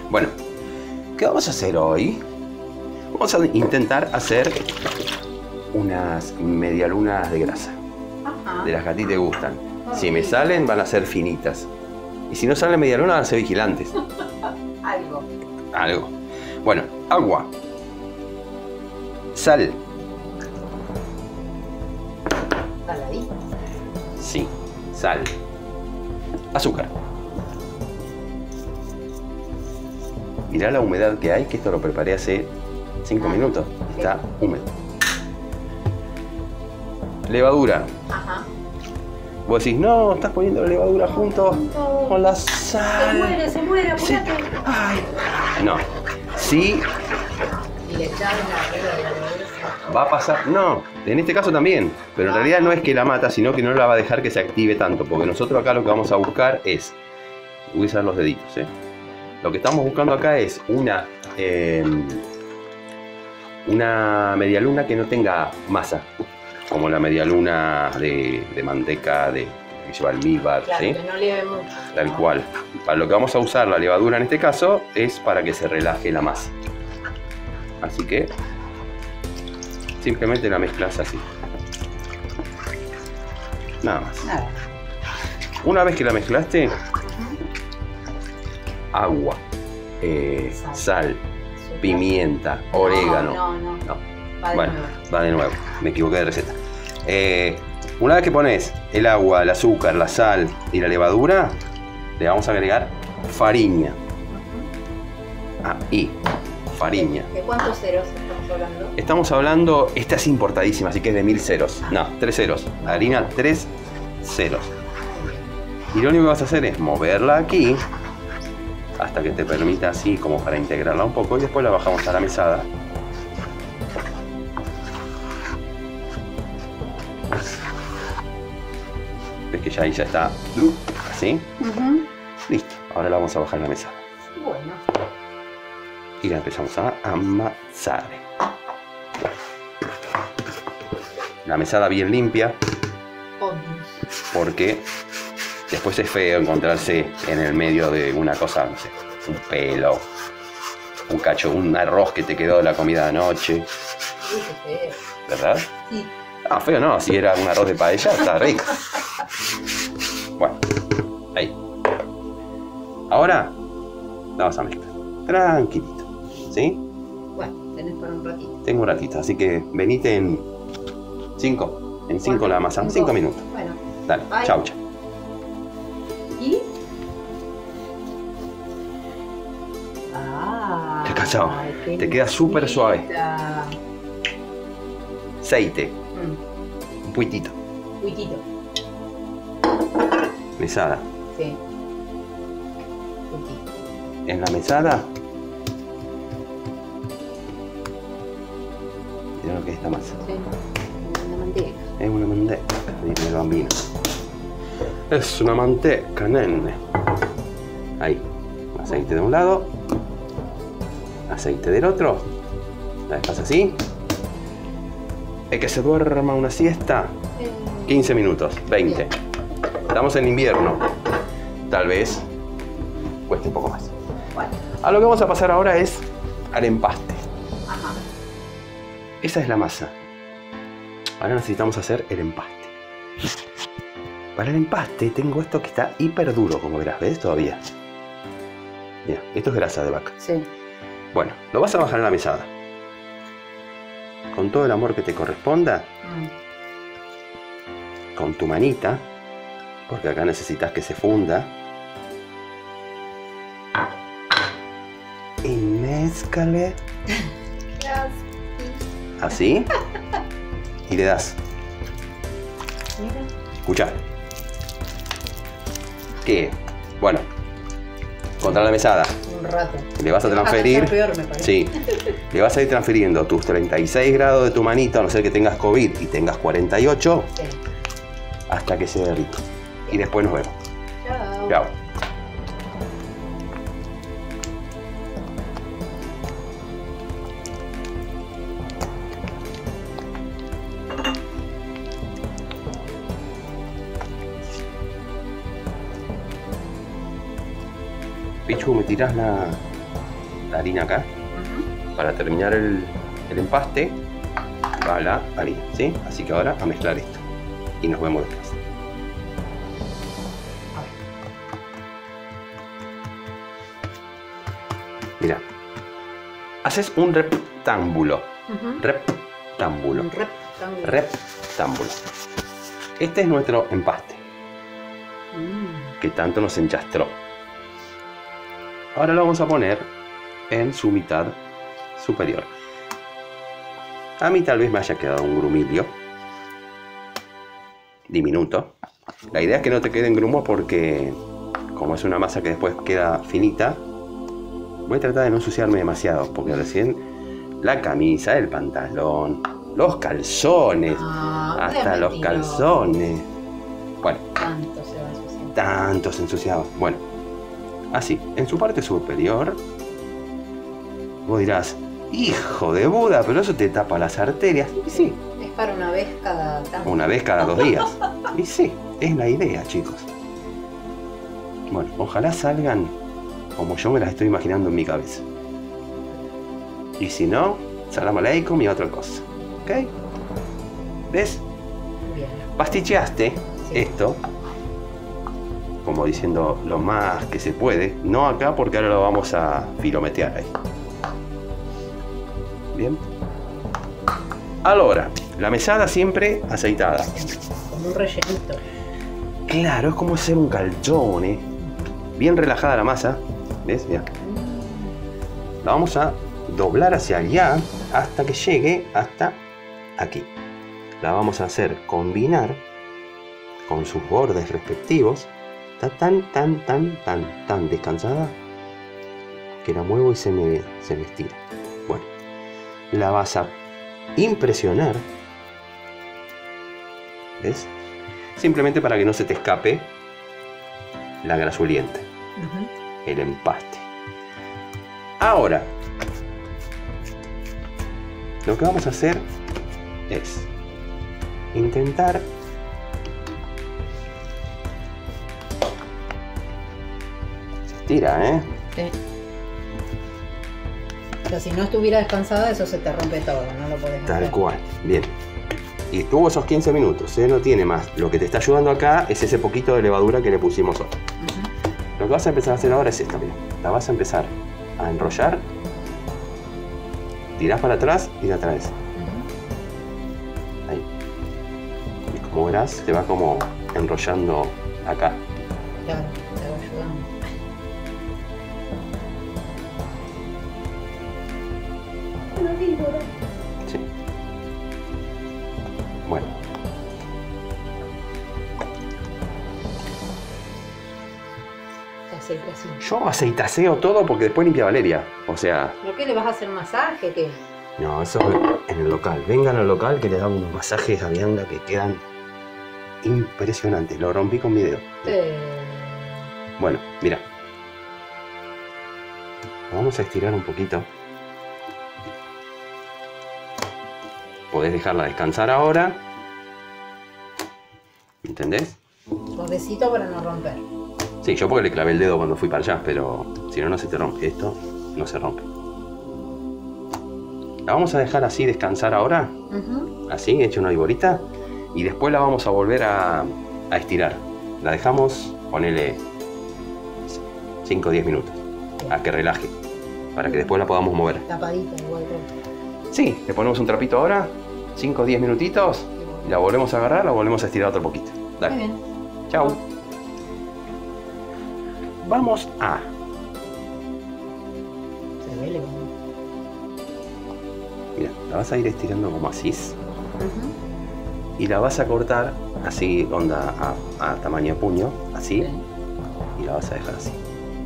Bueno, ¿qué vamos a hacer hoy? Vamos a intentar hacer unas medialunas de grasa. Ajá. De las que a ti te gustan. Si me salen, van a ser finitas. Y si no salen medialunas, van a ser vigilantes. Algo. Algo. Bueno, agua. Sal. Saladito. Sí, sal. Azúcar. Mirá la humedad que hay, que esto lo preparé hace 5 minutos. Está húmedo. Levadura. Ajá. Vos decís, no, estás poniendo la levadura junto con la sal. Se muere, Sí. apúrate. Ay. No. Sí, Y le echas la regla de la levadura. va a pasar. No, en este caso también. Pero en realidad no es que la mata, sino que no la va a dejar que se active tanto. Porque nosotros acá lo que vamos a buscar es. Voy a usar los deditos, ¿eh? Lo que estamos buscando acá es una medialuna que no tenga masa. Como la medialuna de manteca, que lleva almíbar, Claro, ¿sí? que no leve mucho. Tal ¿no? cual. Para lo que vamos a usar la levadura en este caso es para que se relaje la masa. Así que simplemente la mezclas así. Nada más. Nada. Una vez que la mezclaste, agua, sal, pimienta, orégano. No. Va de Bueno, nuevo. va de nuevo. Me equivoqué de receta. Una vez que pones el agua, el azúcar, la sal y la levadura, le vamos a agregar fariña. Y fariña. ¿De cuántos ceros estamos hablando? Estamos hablando, esta es importadísima, así que es de 1000 ceros. No, 3 ceros. Harina 3 ceros. Y lo único que vas a hacer es moverla aquí hasta que te permita así como para integrarla un poco y después la bajamos a la mesada. Ves que ya ahí ya está así. Listo. Ahora la vamos a bajar a la mesada. Bueno. Y la empezamos a amasar. La mesada bien limpia, Obvio. porque después es feo encontrarse en el medio de una cosa, no sé, un pelo, un cacho, un arroz que te quedó de la comida de anoche, Sí, qué feo. ¿verdad? Sí. Ah, feo no, si era un arroz de paella, está rico. Bueno, ahí. Ahora la vas a mezclar. Tranquilito, ¿sí? Bueno, tenés para un ratito. Tengo un ratito, así que venite en 5. En 5 la amasamos, 5 minutos. Bueno. Dale, Bye. chau, chau. ¿Y? Ah. Qué cachao. Ay, qué Te queda súper suave. linda. Aceite, un puitito, Cuitito. mesada. Sí. Cuitito. En la mesada, mira lo que es esta masa. Sí. Una manteca. Es una manteca, dice el bambino. Es una manteca, nene. Ahí, aceite de un lado, aceite del otro. La dejas así. Es que se duerma una siesta. 15 minutos, 20. Estamos en invierno. Tal vez cueste un poco más. Bueno. A lo que vamos a pasar ahora es al empaste. Ajá. Esa es la masa. Ahora necesitamos hacer el empaste. Para el empaste tengo esto que está hiper duro, como verás, ¿ves? Todavía. Mira, esto es grasa de vaca. Sí. Bueno, lo vas a bajar en la mesada. Con todo el amor que te corresponda, con tu manita, porque acá necesitas que se funda. Y mézcale así. Y le das. Mira. Escucha. ¿Qué? Bueno, contra la mesada. Un rato. Le vas a transferir. Peor, me parece. Sí. Le vas a ir transfiriendo tus 36 grados de tu manito, a no ser que tengas COVID y tengas 48, Sí. hasta que se derrita. Y después nos vemos. Chao. Chao. Pichu, ¿me tirás la la harina acá. Para terminar el empaste va la harina, ¿sí? Así que ahora a mezclar esto. Y nos vemos después. Mira, haces un rectángulo. Rectángulo. Un rectángulo. Rectángulo. Este es nuestro empaste, que tanto nos enchastró. Ahora lo vamos a poner en su mitad superior. A mí tal vez me haya quedado un grumillo diminuto. La idea es que no te quede en grumo porque como es una masa que después queda finita, voy a tratar de no ensuciarme demasiado porque recién la camisa, el pantalón, los calzones, hasta los calzones. Bueno, Tanto se va a ensuciar. tanto se ensuciaba. Bueno, así, en su parte superior, vos dirás, hijo de Buda, pero eso te tapa las arterias. Y sí, Es para una vez cada tanto. una vez cada 2 días. Y sí, es la idea, chicos. Bueno, ojalá salgan como yo me las estoy imaginando en mi cabeza. Y si no, salam aleikum y otra cosa. ¿Ok? ¿Ves? Bien. Pasticheaste esto, como diciendo lo más que se puede. No acá porque ahora lo vamos a filometear ahí. Bien. Ahora, la mesada siempre aceitada. Con un rellenito. Claro, es como hacer un calzone. Bien relajada la masa. ¿Ves? Mira. La vamos a doblar hacia allá hasta que llegue hasta aquí. La vamos a hacer combinar con sus bordes respectivos. Está tan descansada que la muevo y se me estira. Bueno, la vas a impresionar. ¿Ves? Simplemente para que no se te escape la grasulienta, el empaste. Ahora, lo que vamos a hacer es intentar se estira, ¿eh? Sí. Pero si no estuviera descansada, eso se te rompe todo, no lo podés hacer. Tal cual, bien. Y estuvo esos 15 minutos, ¿eh? No tiene más. Lo que te está ayudando acá es ese poquito de levadura que le pusimos hoy. Lo que vas a empezar a hacer ahora es esto, mira. La vas a empezar a enrollar. Tirás para atrás y la traes. Ahí. Y como verás, te va como enrollando acá. Claro, te va ayudando. Sí. Bueno. Te aceite así. Yo aceitaseo todo porque después limpia Valeria. O sea, ¿Pero qué? ¿Le vas a hacer masaje? ¿Qué? no, eso en el local. Vengan al local que les hago unos masajes a Bianca que quedan impresionantes. Lo rompí con mi dedo. Bueno, mira. Vamos a estirar un poquito. Podés dejarla descansar ahora. ¿Entendés? Suavecito para no romper. Sí, yo porque le clavé el dedo cuando fui para allá, pero si no, no se te rompe. Esto no se rompe. La vamos a dejar así descansar ahora. Así, hecha una viborita. Y después la vamos a volver a estirar. La dejamos, ponele 5 o 10 minutos. A que relaje. Para que después la podamos mover. Tapadita, igual que. Sí, le ponemos un trapito ahora. 5 o 10 minutitos. Y la volvemos a agarrar, la volvemos a estirar otro poquito. Dale. Muy bien. Chau. Vamos a... Se duele como. Mira, la vas a ir estirando como así. Y la vas a cortar así, onda a tamaño puño, así. Sí. Y la vas a dejar así.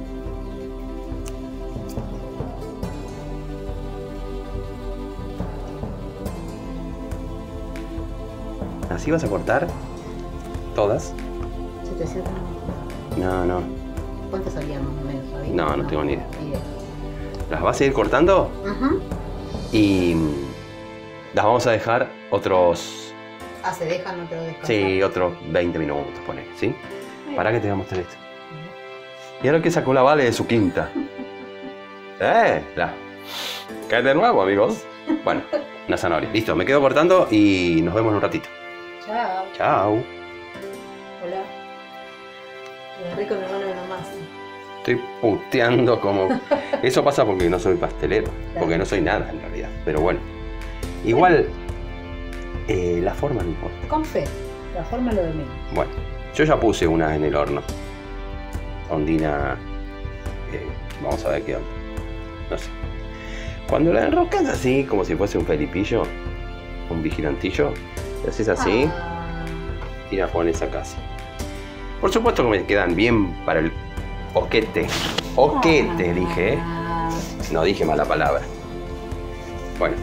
Así vas a cortar todas. 700. No. ¿Cuánto salía más o menos? ¿Sabías? No, no tengo ni idea. Ni idea. Las vas a ir cortando y las vamos a dejar otros... Ah, se dejan, no te lo descansar. Sí, otros 20 minutos, pone, ¿sí? Para que te voy a mostrar esto. Y ahora que sacó la Vale de su quinta. La. Cae de nuevo, amigos. Bueno, una zanahoria. Listo, me quedo cortando y nos vemos en un ratito. Chao. Chao. Hola. Lo rico, mi hermano, de nomás. Estoy puteando como... Eso pasa porque no soy pastelero. Porque no soy nada, en realidad. Pero bueno. Igual, la forma no importa. Con fe. La forma lo de menos. Bueno, yo ya puse una en el horno. Ondina... vamos a ver qué onda. No sé. Cuando la enroscas así, como si fuese un felipillo, un vigilantillo, le haces así y la pones acá así. Por supuesto que me quedan bien para el oquete. Oquete, dije, ¿eh? No dije mala palabra. Bueno.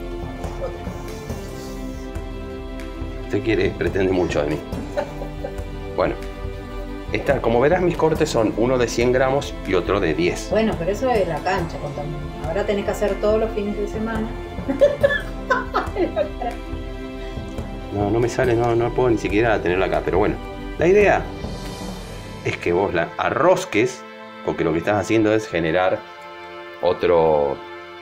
Usted pretende mucho de mí. Bueno. Como verás, mis cortes son uno de 100 gramos y otro de 10. Bueno, pero eso es la cancha, contame. Ahora tenés que hacer todos los fines de semana. No me sale, no puedo ni siquiera tenerla acá. Pero bueno, la idea es que vos la arrosques, porque lo que estás haciendo es generar otros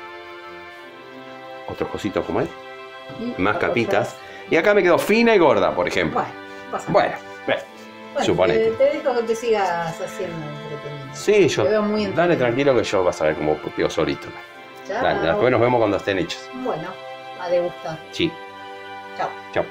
cositos como es. Más capitas. Y acá me quedó fina y gorda, por ejemplo. Bueno, supone. Te dejo que te sigas haciendo entretenido. Sí, yo. Te veo muy Dale tranquilo que yo vas a ver cómo quedo solito. Chao. Dale, después nos vemos cuando estén hechos. Bueno, a degustar. Sí. Chao. Chao.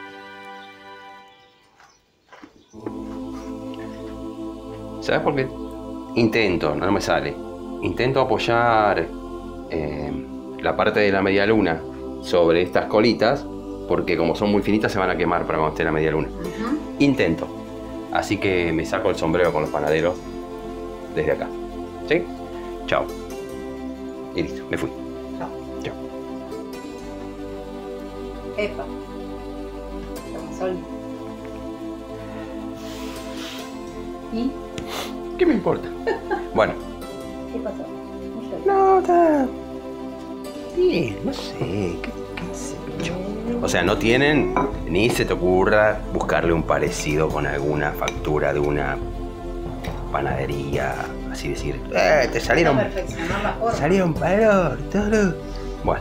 ¿Sabes por qué? Intento, no me sale. Intento apoyar la parte de la media luna sobre estas colitas, porque como son muy finitas se van a quemar para cuando esté la media luna. Intento. Así que me saco el sombrero con los panaderos desde acá. ¿Sí? Chao. Y listo, me fui. Chao. Chao. Epa. Sol. ¿Y? ¿Qué me importa? Bueno. ¿Qué pasó? No, está... Sí, no sé. ¿Qué sé yo? O sea, no tienen, ni se te ocurra buscarle un parecido con alguna factura de una panadería, así decir, te salieron... Perfeccionar la forma. Salieron valor, todo. Bueno.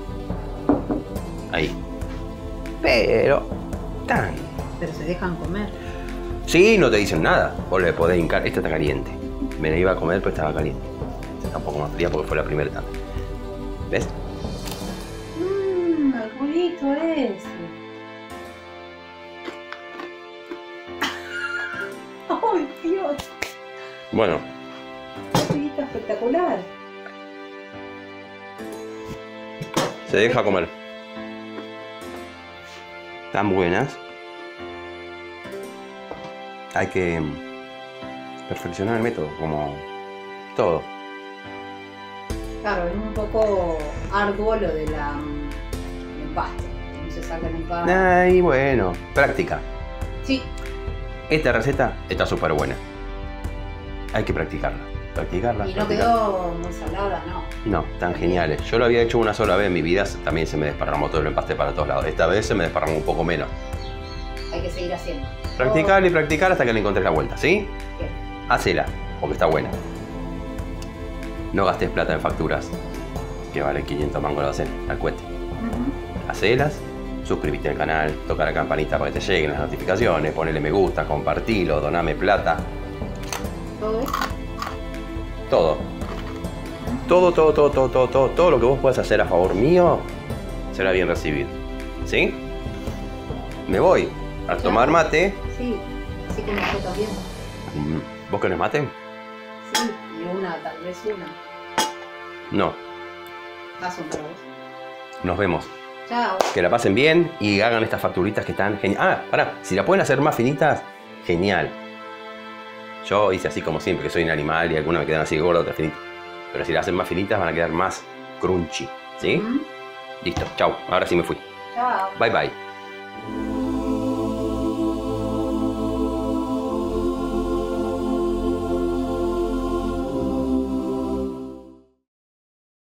Ahí. Pero... Pero se dejan comer. Sí, no te dicen nada. Vos le podés hincar. Esta está caliente. Me la iba a comer, pero estaba caliente. Esta está un poco más fría porque fue la primera tanda. ¿Ves? El culito ese. ¡Ay, Dios! Bueno. Culito espectacular. Se deja comer. Están buenas. Hay que perfeccionar el método, como todo. Claro, es un poco arduo lo de la el empaste. No se saca el empaste. Ay, bueno, práctica. Sí. Esta receta está súper buena. Hay que practicarla. Practicarla. Y no quedó muy salada, ¿no? No, tan geniales. Yo lo había hecho una sola vez en mi vida, también se me desparramó todo el empaste para todos lados. Esta vez se me desparramó un poco menos. Hay que seguir haciendo. Practicar y practicar hasta que le encontres la vuelta, ¿sí? Bien. Hacela, porque está buena. No gastes plata en facturas, que vale 500 mangos la docena, al cuete. Hacelas, suscríbete al canal, toca la campanita para que te lleguen las notificaciones, ponele me gusta, compartilo, doname plata. ¿Todo eso? Todo. Todo lo que vos puedas hacer a favor mío será bien recibido. ¿Sí? Me voy a tomar mate. Sí, así como yo también. ¿Vos querés mate? Sí, y una, tal vez una. No. Más un para vos. Nos vemos. Chao. Que la pasen bien y hagan estas facturitas que están genial. Ah, pará, si la pueden hacer más finitas, genial. Yo hice así como siempre, que soy un animal y algunas me quedan así gordas, otras finitas. Pero si las hacen más finitas van a quedar más crunchy. ¿Sí? Listo, chau. Ahora sí me fui. Chao. Bye bye.